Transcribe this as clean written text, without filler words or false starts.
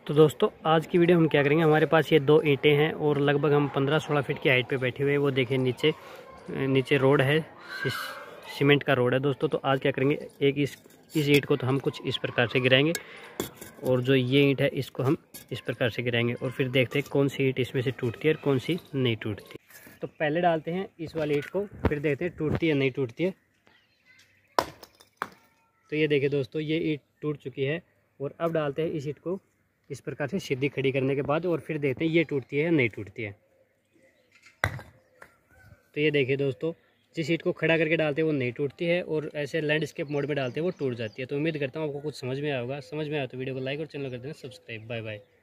तो दोस्तों आज की वीडियो हम क्या करेंगे, हमारे पास ये दो ईंटें हैं और लगभग हम 15-16 फीट की हाइट पे बैठे हुए हैं। वो देखें नीचे रोड है, सीमेंट का रोड है दोस्तों। तो आज क्या करेंगे, एक इस ईंट को तो हम कुछ इस प्रकार से गिराएंगे और जो ये ईंट है इसको हम इस प्रकार से गिराएंगे और फिर देखते हैं कौन सी ईंट इसमें से टूटती है और कौन सी नहीं टूटती। तो पहले डालते हैं इस वाली ईंट को, फिर देखते हैं टूटती है नहीं टूटती है। तो ये देखिए दोस्तों, ये ईंट टूट चुकी है और अब डालते हैं इस ईंट को इस प्रकार से सीधी खड़ी करने के बाद और फिर देखते हैं ये टूटती है या नहीं टूटती है। तो ये देखिए दोस्तों, जिस ईंट को खड़ा करके डालते हैं वो नहीं टूटती है और ऐसे लैंडस्केप मोड में डालते हैं वो टूट जाती है। तो उम्मीद करता हूँ आपको कुछ समझ में आया होगा। समझ में आया तो वीडियो को लाइक और चैनल कर देना सब्सक्राइब। Bye bye.